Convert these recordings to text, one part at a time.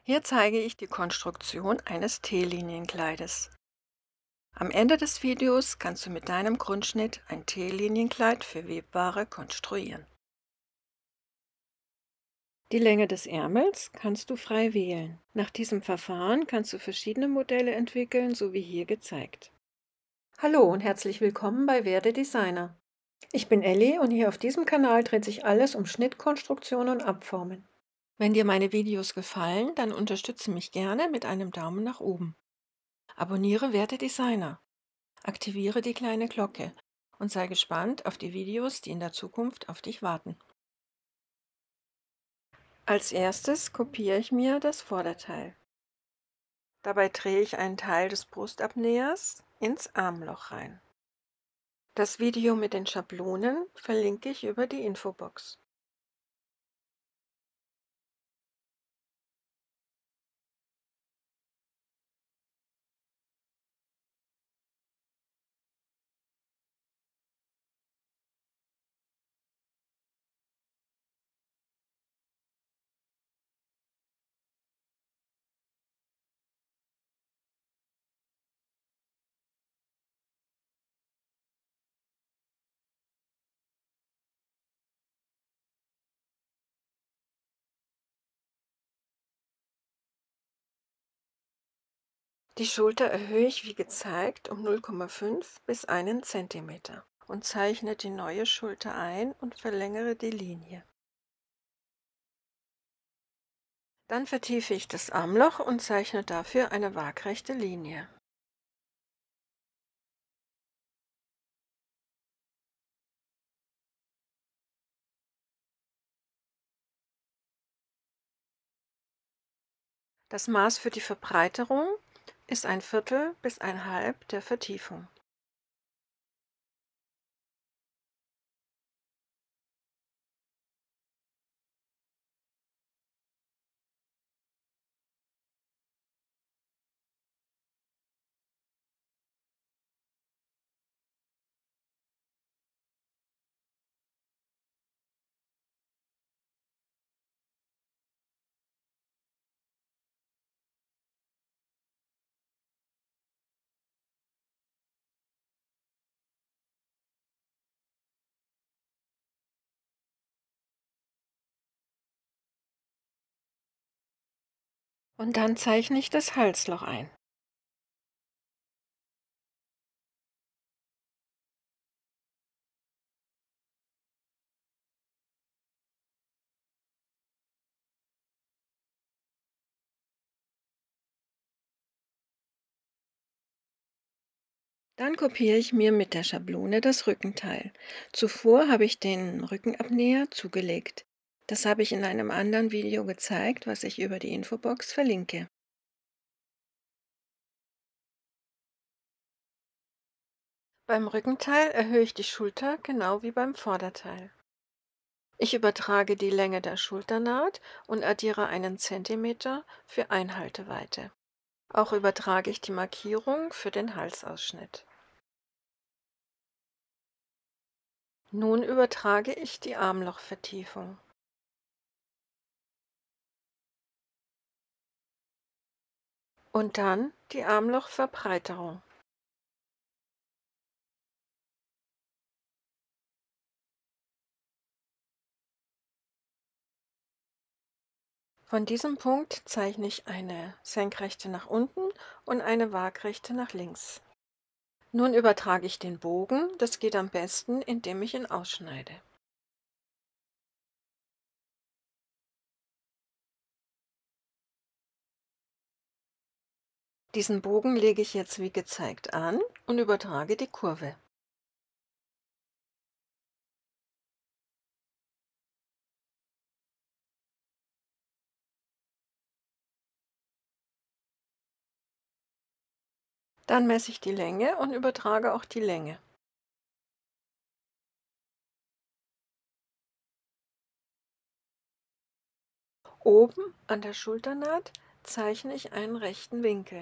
Hier zeige ich die Konstruktion eines T-Linienkleides. Am Ende des Videos kannst du mit deinem Grundschnitt ein T-Linienkleid für Webware konstruieren. Die Länge des Ärmels kannst du frei wählen. Nach diesem Verfahren kannst du verschiedene Modelle entwickeln, so wie hier gezeigt. Hallo und herzlich willkommen bei Werde Designer. Ich bin Elli und hier auf diesem Kanal dreht sich alles um Schnittkonstruktion und Abformen. Wenn dir meine Videos gefallen, dann unterstütze mich gerne mit einem Daumen nach oben. Abonniere Werde Designer, aktiviere die kleine Glocke und sei gespannt auf die Videos, die in der Zukunft auf dich warten. Als erstes kopiere ich mir das Vorderteil. Dabei drehe ich einen Teil des Brustabnähers ins Armloch rein. Das Video mit den Schablonen verlinke ich über die Infobox. Die Schulter erhöhe ich wie gezeigt um 0,5 bis 1 cm und zeichne die neue Schulter ein und verlängere die Linie. Dann vertiefe ich das Armloch und zeichne dafür eine waagrechte Linie. Das Maß für die Verbreiterung ist 1/4 bis 1/2 der Vertiefung. Und dann zeichne ich das Halsloch ein. Dann kopiere ich mir mit der Schablone das Rückenteil. Zuvor habe ich den Rückenabnäher zugelegt. Das habe ich in einem anderen Video gezeigt, was ich über die Infobox verlinke. Beim Rückenteil erhöhe ich die Schulter genau wie beim Vorderteil. Ich übertrage die Länge der Schulternaht und addiere einen Zentimeter für Einhalteweite. Auch übertrage ich die Markierung für den Halsausschnitt. Nun übertrage ich die Armlochvertiefung. Und dann die Armlochverbreiterung. Von diesem Punkt zeichne ich eine Senkrechte nach unten und eine Waagrechte nach links. Nun übertrage ich den Bogen, das geht am besten, indem ich ihn ausschneide. Diesen Bogen lege ich jetzt wie gezeigt an und übertrage die Kurve. Dann messe ich die Länge und übertrage auch die Länge. Oben an der Schulternaht zeichne ich einen rechten Winkel.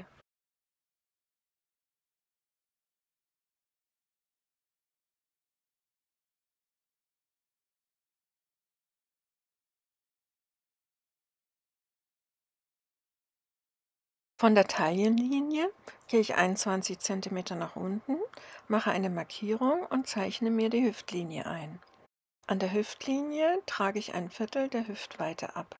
Von der Taillenlinie gehe ich 21 cm nach unten, mache eine Markierung und zeichne mir die Hüftlinie ein. An der Hüftlinie trage ich 1/4 der Hüftweite ab.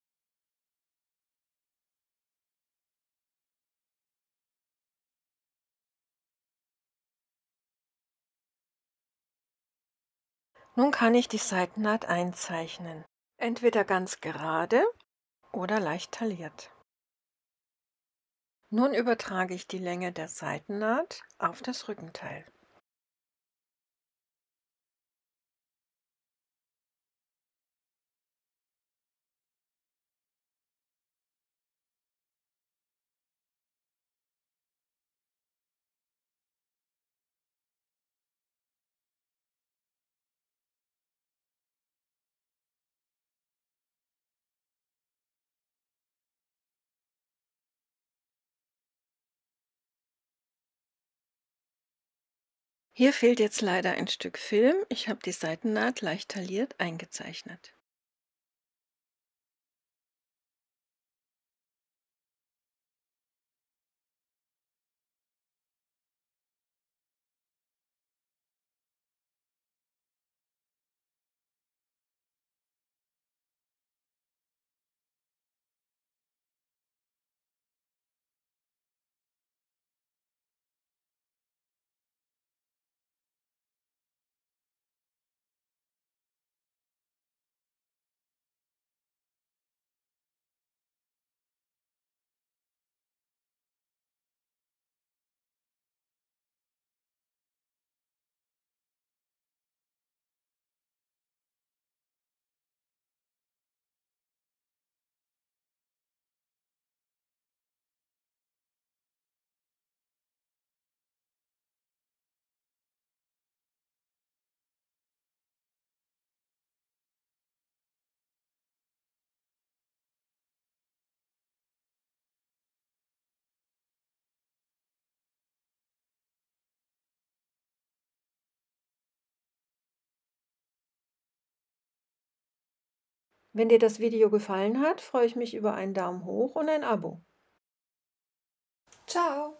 Nun kann ich die Seitennaht einzeichnen, entweder ganz gerade oder leicht tailliert. Nun übertrage ich die Länge der Seitennaht auf das Rückenteil. Hier fehlt jetzt leider ein Stück Film. Ich habe die Seitennaht leicht tailliert eingezeichnet. Wenn dir das Video gefallen hat, freue ich mich über einen Daumen hoch und ein Abo. Ciao!